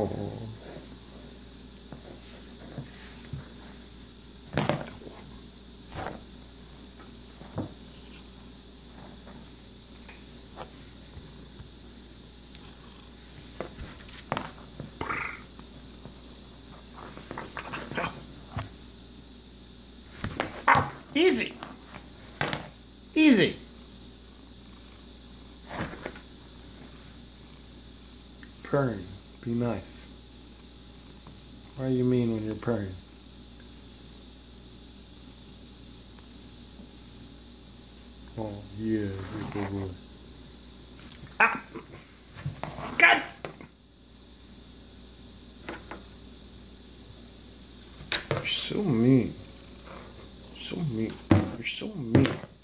Oh. Easy. Easy. Purring. Be nice. What do you mean when you're purring? Oh, yeah, good boy. Ah! God! You're so mean. So mean. You're so mean.